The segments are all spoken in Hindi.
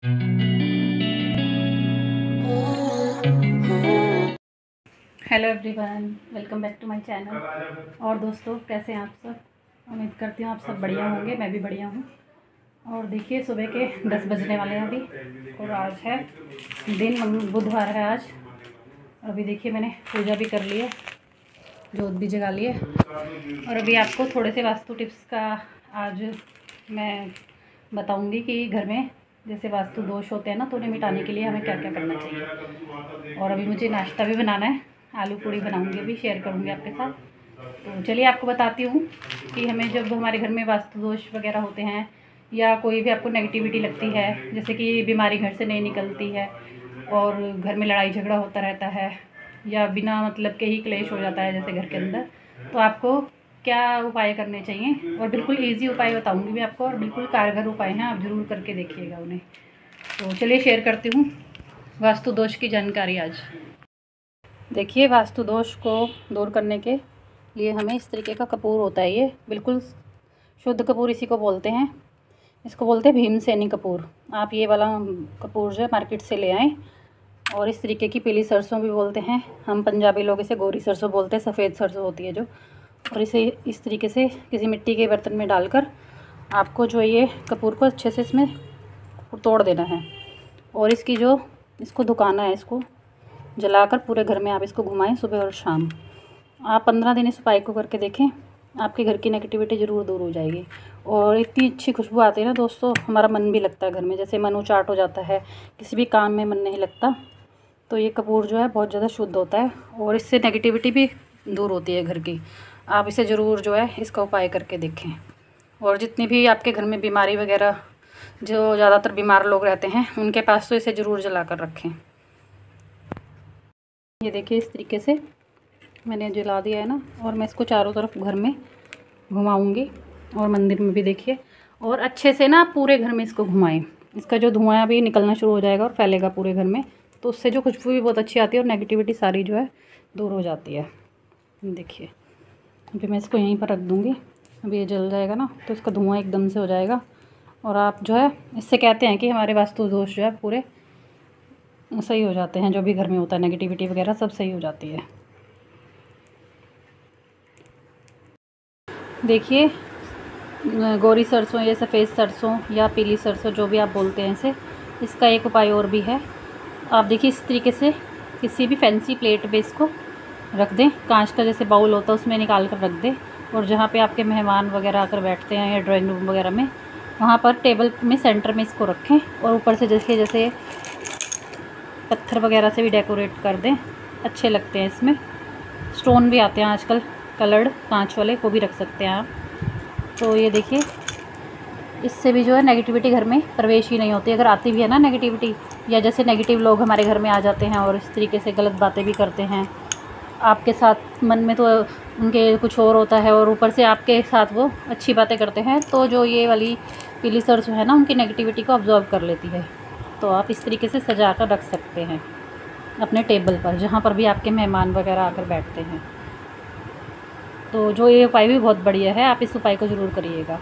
Hello everyone, welcome back to my channel. और दोस्तों, कैसे हैं आप सब? उम्मीद करती हूँ आप सब बढ़िया होंगे। मैं भी बढ़िया हूँ। और देखिए, सुबह के 10 बजने वाले हैं अभी, और आज है दिन बुधवार है आज। अभी देखिए, मैंने पूजा भी कर ली है, जोत भी जगा ली है। और अभी आपको थोड़े से वास्तु टिप्स का आज मैं बताऊंगी कि घर में जैसे वास्तु दोष होते हैं ना, तो उन्हें मिटाने के लिए हमें क्या क्या करना चाहिए। और अभी मुझे नाश्ता भी बनाना है, आलू पूड़ी बनाऊंगी, अभी शेयर करूंगी आपके साथ। तो चलिए आपको बताती हूँ कि हमें जब हमारे घर में वास्तु दोष वगैरह होते हैं, या कोई भी आपको नेगेटिविटी लगती है, जैसे कि बीमारी घर से नहीं निकलती है और घर में लड़ाई झगड़ा होता रहता है, या बिना मतलब के ही क्लेश हो जाता है जैसे घर के अंदर, तो आपको क्या उपाय करने चाहिए। और बिल्कुल ईजी उपाय बताऊंगी मैं आपको, और बिल्कुल कारगर उपाय हैं, आप ज़रूर करके देखिएगा उन्हें। तो चलिए शेयर करती हूँ वास्तु दोष की जानकारी आज। देखिए, वास्तु दोष को दूर करने के लिए हमें इस तरीके का कपूर होता है, ये बिल्कुल शुद्ध कपूर इसी को बोलते हैं। इसको बोलते हैं भीमसेनी कपूर। आप ये वाला कपूर जो है मार्केट से ले आएँ। और इस तरीके की पीली सरसों भी बोलते हैं हम पंजाबी लोग, इसे गोरी सरसों बोलते हैं, सफ़ेद सरसों होती है जो। और इसे इस तरीके से किसी मिट्टी के बर्तन में डालकर आपको जो ये कपूर को अच्छे से इसमें तोड़ देना है। और इसकी जो इसको दुकाना है, इसको जलाकर पूरे घर में आप इसको घुमाएं सुबह और शाम। आप 15 दिन इस उपाय को करके देखें, आपके घर की नेगेटिविटी ज़रूर दूर हो जाएगी। और इतनी अच्छी खुशबू आती है ना दोस्तों, हमारा मन भी लगता है घर में, जैसे मन उचाट हो जाता है, किसी भी काम में मन नहीं लगता। तो ये कपूर जो है बहुत ज़्यादा शुद्ध होता है, और इससे नेगेटिविटी भी दूर होती है घर की। आप इसे ज़रूर जो है इसका उपाय करके देखें। और जितनी भी आपके घर में बीमारी वगैरह, जो ज़्यादातर बीमार लोग रहते हैं, उनके पास तो इसे ज़रूर जला कर रखें। ये देखिए, इस तरीके से मैंने जला दिया है ना, और मैं इसको चारों तरफ घर में घुमाऊंगी, और मंदिर में भी देखिए। और अच्छे से ना पूरे घर में इसको घुमाएं। इसका जो धुआं भी निकलना शुरू हो जाएगा और फैलेगा पूरे घर में, तो उससे जो खुशबू भी बहुत अच्छी आती है और नेगेटिविटी सारी जो है दूर हो जाती है। देखिए, अभी मैं इसको यहीं पर रख दूँगी। अभी ये जल जाएगा ना, तो इसका धुआं एकदम से हो जाएगा। और आप जो है, इससे कहते हैं कि हमारे वास्तु दोष जो है पूरे सही हो जाते हैं। जो भी घर में होता है नेगेटिविटी वगैरह सब सही हो जाती है। देखिए, गोरी सरसों या सफ़ेद सरसों या पीली सरसों, जो भी आप बोलते हैं इसे, इसका एक उपाय और भी है। आप देखिए, इस तरीके से किसी भी फैंसी प्लेट पे इसको रख दें। कांच का जैसे बाउल होता है उसमें निकाल कर रख दें। और जहाँ पे आपके मेहमान वगैरह आकर बैठते हैं, या ड्राइंग रूम वगैरह में, वहाँ पर टेबल में सेंटर में इसको रखें। और ऊपर से जैसे जैसे पत्थर वगैरह से भी डेकोरेट कर दें, अच्छे लगते हैं। इसमें स्टोन भी आते हैं आजकल, कलर्ड कांच वाले, वो भी रख सकते हैं आप। तो ये देखिए, इससे भी जो है नेगेटिविटी घर में प्रवेश ही नहीं होती। अगर आती भी है ना नेगेटिविटी, या जैसे नेगेटिव लोग हमारे घर में आ जाते हैं और इस तरीके से गलत बातें भी करते हैं आपके साथ, मन में तो उनके कुछ और होता है, और ऊपर से आपके साथ वो अच्छी बातें करते हैं, तो जो ये वाली पीली सरसों है ना, उनकी नेगेटिविटी को ऑब्जॉर्व कर लेती है। तो आप इस तरीके से सजा कर रख सकते हैं अपने टेबल पर, जहाँ पर भी आपके मेहमान वगैरह आकर बैठते हैं। तो जो ये उपाय भी बहुत बढ़िया है, आप इस उपाय को ज़रूर करिएगा।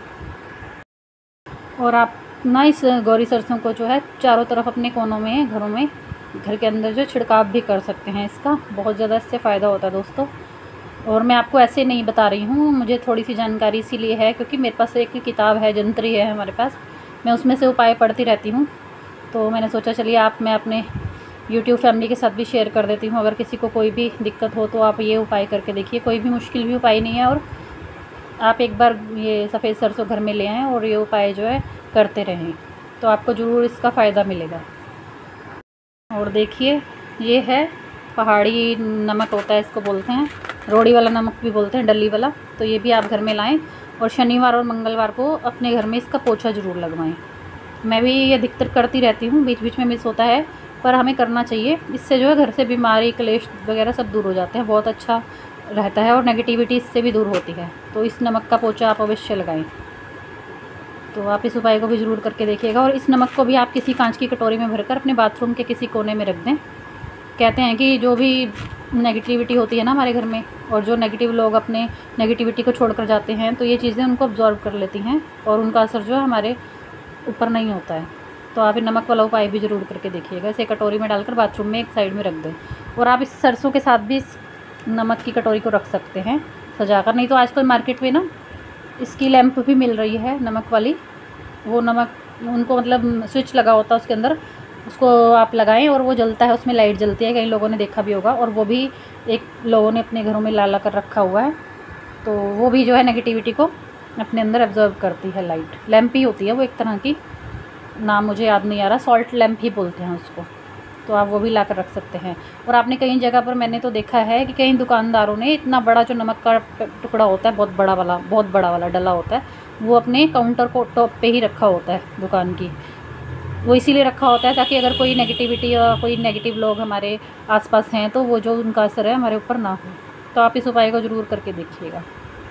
और आप ना इस गौरी सरसों को जो है चारों तरफ अपने कोनों में, घरों में, घर के अंदर जो छिड़काव भी कर सकते हैं। इसका बहुत ज़्यादा इससे फ़ायदा होता है दोस्तों। और मैं आपको ऐसे नहीं बता रही हूँ, मुझे थोड़ी सी जानकारी इसीलिए है क्योंकि मेरे पास एक किताब है, जंत्री है हमारे पास, मैं उसमें से उपाय पढ़ती रहती हूँ। तो मैंने सोचा चलिए मैं अपने यूट्यूब फैमिली के साथ भी शेयर कर देती हूँ। अगर किसी को कोई भी दिक्कत हो तो आप ये उपाय करके देखिए, कोई भी मुश्किल भी उपाय नहीं है। और आप एक बार ये सफ़ेद सरसों घर में ले आएँ और ये उपाय जो है करते रहें, तो आपको ज़रूर इसका फ़ायदा मिलेगा। और देखिए, ये है पहाड़ी नमक होता है, इसको बोलते हैं रोड़ी वाला नमक भी बोलते हैं, डली वाला। तो ये भी आप घर में लाएं, और शनिवार और मंगलवार को अपने घर में इसका पोछा ज़रूर लगवाएं। मैं भी ये अधिकतर करती रहती हूँ, बीच बीच में मिस होता है, पर हमें करना चाहिए। इससे जो है घर से बीमारी, क्लेश वगैरह सब दूर हो जाते हैं, बहुत अच्छा रहता है, और नेगेटिविटी इससे भी दूर होती है। तो इस नमक का पोछा आप अवश्य लगाएं। तो आप इस उपाय को भी ज़रूर करके देखिएगा। और इस नमक को भी आप किसी कांच की कटोरी में भरकर अपने बाथरूम के किसी कोने में रख दें। कहते हैं कि जो भी नेगेटिविटी होती है ना हमारे घर में, और जो नेगेटिव लोग अपने नेगेटिविटी को छोड़ कर जाते हैं, तो ये चीज़ें उनको अब्जॉर्व कर लेती हैं, और उनका असर जो है हमारे ऊपर नहीं होता है। तो आप ये नमक वाला उपाय भी ज़रूर करके देखिएगा। इसे कटोरी में डालकर बाथरूम में एक साइड में रख दें। और आप इस सरसों के साथ भी इस नमक की कटोरी को रख सकते हैं सजाकर। नहीं तो आजकल मार्केट में ना इसकी लैंप भी मिल रही है नमक वाली। वो नमक उनको मतलब स्विच लगा होता है उसके अंदर, उसको आप लगाएं और वो जलता है, उसमें लाइट जलती है। कई लोगों ने देखा भी होगा, और वो भी एक लोगों ने अपने घरों में ला कर रखा हुआ है। तो वो भी जो है नेगेटिविटी को अपने अंदर एब्जॉर्ब करती है। लाइट लैंप ही होती है वो एक तरह की, नाम मुझे याद नहीं आ रहा, सॉल्ट लैंप ही बोलते हैं उसको। तो आप वो भी ला कर रख सकते हैं। और आपने कई जगह पर, मैंने तो देखा है कि कई दुकानदारों ने इतना बड़ा जो नमक का टुकड़ा होता है, बहुत बड़ा वाला डला होता है, वो अपने काउंटर को टॉप पे ही रखा होता है दुकान की। वो इसीलिए रखा होता है ताकि अगर कोई नेगेटिविटी या कोई नेगेटिव लोग हमारे आसपास हैं तो वो जो उनका असर है हमारे ऊपर ना हो। तो आप इस उपाय को ज़रूर करके देखिएगा।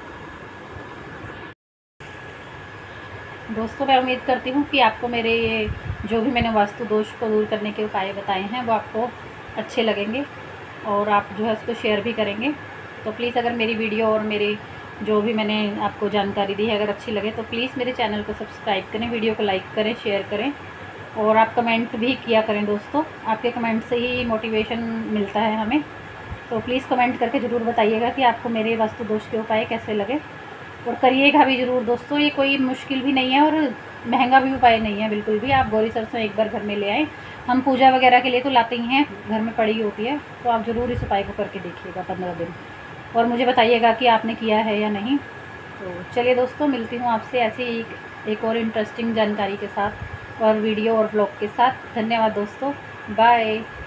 दोस्तों, मैं उम्मीद करती हूँ कि आपको मेरे ये जो भी मैंने वास्तु दोष को दूर करने के उपाय बताए हैं वो आपको अच्छे लगेंगे, और आप जो है उसको शेयर भी करेंगे। तो प्लीज़ अगर मेरी वीडियो और मेरी जो भी मैंने आपको जानकारी दी है अगर अच्छी लगे तो प्लीज़ मेरे चैनल को सब्सक्राइब करें, वीडियो को लाइक करें, शेयर करें, और आप कमेंट भी किया करें दोस्तों। आपके कमेंट से ही मोटिवेशन मिलता है हमें। तो प्लीज़ कमेंट करके ज़रूर बताइएगा कि आपको मेरे वास्तु दोष के उपाय कैसे लगे, और करिएगा भी ज़रूर दोस्तों। ये कोई मुश्किल भी नहीं है और महंगा भी उपाय नहीं है बिल्कुल भी। आप गौरी सरसों एक बार घर में ले आएँ, हम पूजा वगैरह के लिए तो लाते ही हैं, घर में पड़ी होती है। तो आप ज़रूर इस उपाय को करके देखिएगा 15 दिन, और मुझे बताइएगा कि आपने किया है या नहीं। तो चलिए दोस्तों, मिलती हूँ आपसे ऐसे ही एक और इंटरेस्टिंग जानकारी के साथ और वीडियो और ब्लॉग के साथ। धन्यवाद दोस्तों, बाय।